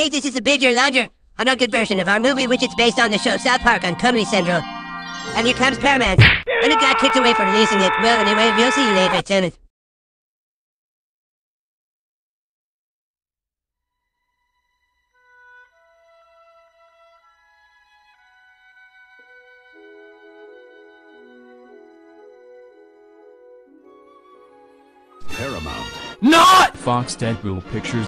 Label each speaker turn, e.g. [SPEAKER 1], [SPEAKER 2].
[SPEAKER 1] Hey, this is a bigger, larger, uncut version of our movie, which is based on the show South Park on Comedy Central. And here comes Paramount. And it got kicked away for releasing it. Well, anyway, we'll see you later, Tenant.
[SPEAKER 2] Paramount.
[SPEAKER 3] Not! Fox Deadpool Pictures